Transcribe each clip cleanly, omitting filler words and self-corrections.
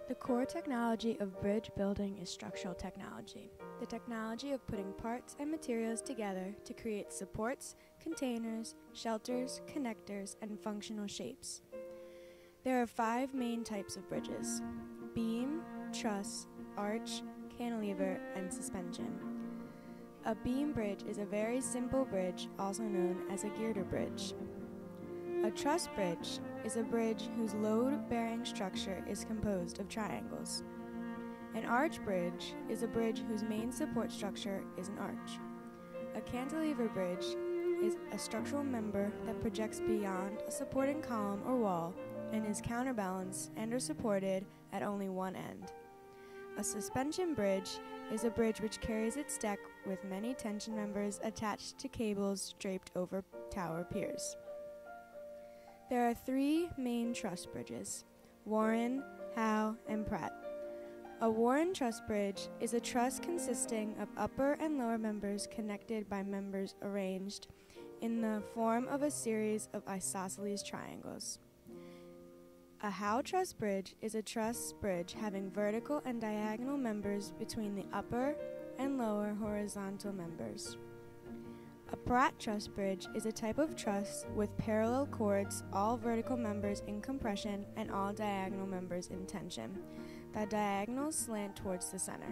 The core technology of bridge building is structural technology, the technology of putting parts and materials together to create supports, containers, shelters, connectors, and functional shapes. There are 5 main types of bridges: beam, truss, arch, cantilever, and suspension. A beam bridge is a very simple bridge, also known as a girder bridge. A truss bridge is a bridge whose load-bearing structure is composed of triangles. An arch bridge is a bridge whose main support structure is an arch. A cantilever bridge is a structural member that projects beyond a supporting column or wall and is counterbalanced and or supported at only one end. A suspension bridge is a bridge which carries its deck with many tension members attached to cables draped over tower piers. There are 3 main truss bridges: Warren, Howe, and Pratt. A Warren truss bridge is a truss consisting of upper and lower members connected by members arranged in the form of a series of isosceles triangles. A Howe truss bridge is a truss bridge having vertical and diagonal members between the upper and lower horizontal members. A Pratt truss bridge is a type of truss with parallel chords, all vertical members in compression and all diagonal members in tension. The diagonals slant towards the center.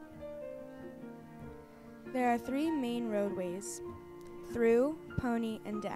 There are 3 main roadways: through, pony, and deck.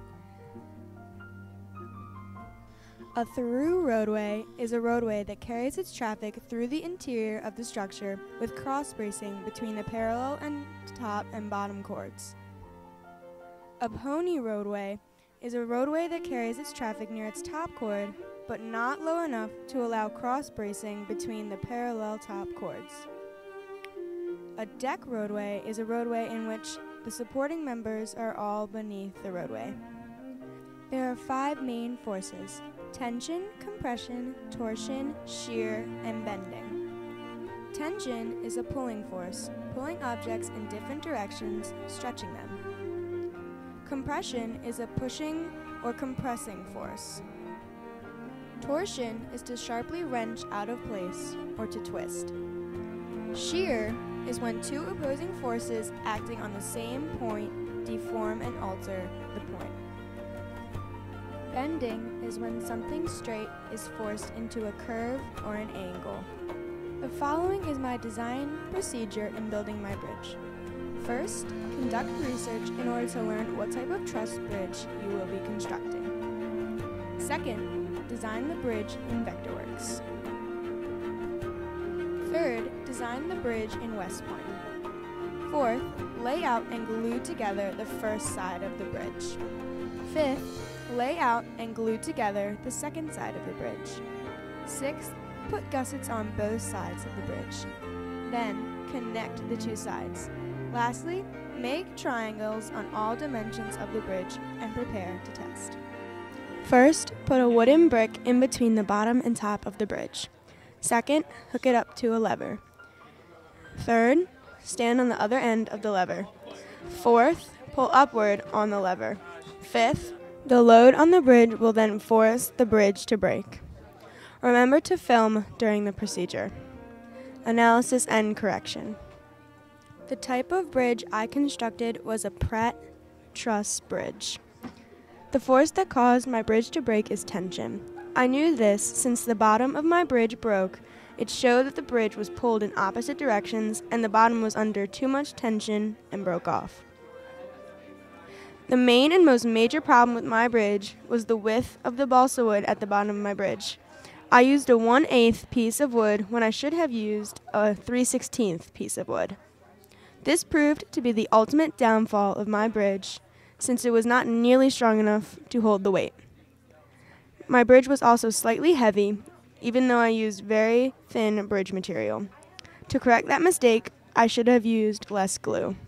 A through roadway is a roadway that carries its traffic through the interior of the structure with cross bracing between the parallel and top and bottom chords. A pony roadway is a roadway that carries its traffic near its top chord, but not low enough to allow cross bracing between the parallel top chords. A deck roadway is a roadway in which the supporting members are all beneath the roadway. There are 5 main forces: tension, compression, torsion, shear, and bending. Tension is a pulling force, pulling objects in different directions, stretching them. Compression is a pushing or compressing force. Torsion is to sharply wrench out of place or to twist. Shear is when 2 opposing forces acting on the same point deform and alter the point. Bending is when something straight is forced into a curve or an angle. The following is my design procedure in building my bridge. First, conduct research in order to learn what type of truss bridge you will be constructing. Second, design the bridge in Vectorworks. Third, design the bridge in West Point. Fourth, lay out and glue together the first side of the bridge. Fifth, lay out and glue together the second side of the bridge. Sixth, put gussets on both sides of the bridge. Then, connect the 2 sides. Lastly, make triangles on all dimensions of the bridge and prepare to test. First, put a wooden brick in between the bottom and top of the bridge. Second, hook it up to a lever. Third, stand on the other end of the lever. Fourth, pull upward on the lever. Fifth, the load on the bridge will then force the bridge to break. Remember to film during the procedure. Analysis and correction. The type of bridge I constructed was a Pratt truss bridge. The force that caused my bridge to break is tension. I knew this since the bottom of my bridge broke. It showed that the bridge was pulled in opposite directions and the bottom was under too much tension and broke off. The main and most major problem with my bridge was the width of the balsa wood at the bottom of my bridge. I used a 1/8 piece of wood when I should have used a 3/16 piece of wood. This proved to be the ultimate downfall of my bridge, since it was not nearly strong enough to hold the weight. My bridge was also slightly heavy, even though I used very thin bridge material. To correct that mistake, I should have used less glue.